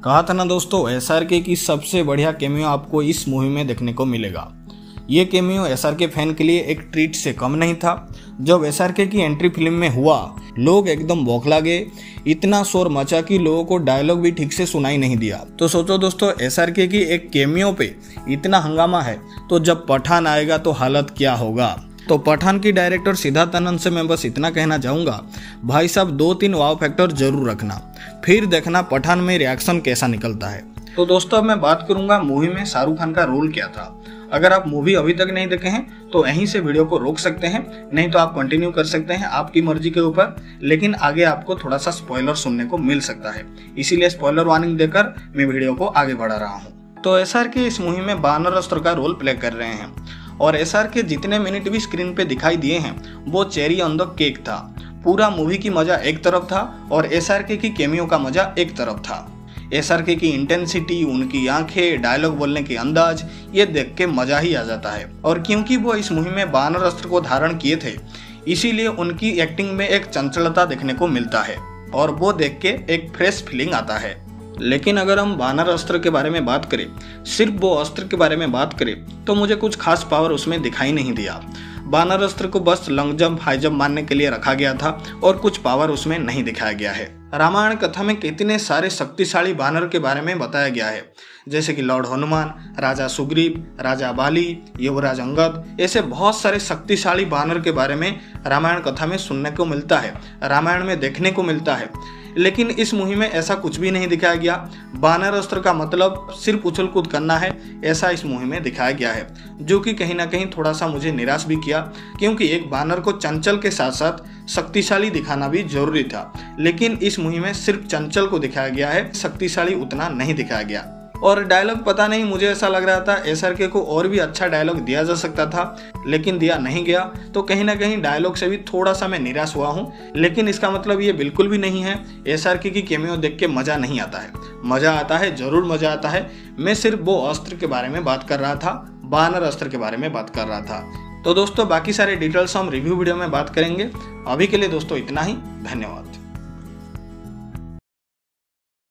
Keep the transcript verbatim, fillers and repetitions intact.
कहा था ना दोस्तों, एसआरके की सबसे बढ़िया कैमियो आपको इस मूवी में देखने को मिलेगा। ये कैमियो एसआरके फैन के लिए एक ट्रीट से कम नहीं था। जब एसआरके की एंट्री फिल्म में हुआ, लोग एकदम बौखला गए। इतना शोर मचा कि लोगों को डायलॉग भी ठीक से सुनाई नहीं दिया। तो सोचो दोस्तों, एसआरके की एक कैमियो पे इतना हंगामा है, तो जब पठान आएगा तो हालत क्या होगा। तो पठान की डायरेक्टर सिद्धार्थ आनंद से मैं बस इतना कहना चाहूँगा, भाई साहब दो तीन वाव फैक्टर जरूर रखना, फिर देखना पठान में रिएक्शन कैसा निकलता है। तो दोस्तों अब मैं बात करूंगा मूवी में शाहरुख खान का रोल क्या था। अगर आप मूवी अभी तक नहीं देखे हैं तो यहीं से वीडियो को रोक सकते हैं, नहीं तो आप कंटिन्यू कर सकते हैं, आपकी मर्जी के ऊपर। लेकिन आगे आपको थोड़ा सा स्पॉइलर सुनने को मिल सकता है, इसीलिए स्पॉइलर वार्निंग देकर मैं वीडियो को आगे बढ़ा रहा हूँ। तो एसआरके इस मूवी में बानर अस्त्र का रोल प्ले कर रहे हैं और एसआरके जितने मिनट भी स्क्रीन पे दिखाई दिए हैं वो चेरी ऑन द केक था। पूरा मूवी की मजा एक तरफ था और एसआरके की कैमियो का मजा एक तरफ था। एसआरके की इंटेंसिटी, उनकी आंखें, डायलॉग बोलने के अंदाज, ये देख के मजा ही आ जाता है। और क्योंकि वो इस मूवी में बानर अस्त्र को धारण किए थे, इसीलिए उनकी एक्टिंग में एक चंचलता देखने को मिलता है और वो देख के एक फ्रेश फीलिंग आता है। लेकिन अगर हम बानर अस्त्र के बारे में बात करें, सिर्फ वो अस्त्र के बारे में बात करें, तो मुझे कुछ खास पावर उसमें दिखाई नहीं दिया। बानर अस्त्र को बस लॉन्ग जंप, हाई जंप मारने के लिए रखा गया था और कुछ पावर उसमें नहीं दिखाया गया है। रामायण कथा में कितने सारे शक्तिशाली बानर के बारे में बताया गया है, जैसे कि लॉर्ड हनुमान, राजा सुग्रीव, राजा बाली, युवराज अंगद, ऐसे बहुत सारे शक्तिशाली बानर के बारे में रामायण कथा में सुनने को मिलता है, रामायण में देखने को मिलता है। लेकिन इस मूवी में ऐसा कुछ भी नहीं दिखाया गया। बानर अस्त्र का मतलब सिर्फ उछल कूद करना है, ऐसा इस मूवी में दिखाया गया है, जो कि कहीं ना कहीं थोड़ा सा मुझे निराश भी किया, क्योंकि एक बानर को चंचल के साथ साथ शक्तिशाली दिखाना भी जरूरी था। लेकिन इस मूवी में सिर्फ चंचल को दिखाया गया है, शक्तिशाली उतना नहीं दिखाया गया। और डायलॉग पता नहीं, मुझे ऐसा लग रहा था एसआरके को और भी अच्छा डायलॉग दिया जा सकता था, लेकिन दिया नहीं गया। तो कहीं ना कहीं डायलॉग से भी थोड़ा सा मैं निराश हुआ हूँ। लेकिन इसका मतलब ये बिल्कुल भी नहीं है एसआरके की कैमियो देख के मजा नहीं आता है। मजा आता है, जरूर मजा आता है। मैं सिर्फ वो अस्त्र के बारे में बात कर रहा था, बानर अस्त्र के बारे में बात कर रहा था। तो दोस्तों बाकी सारे डिटेल्स हम रिव्यू वीडियो में बात करेंगे। अभी के लिए दोस्तों इतना ही, धन्यवाद।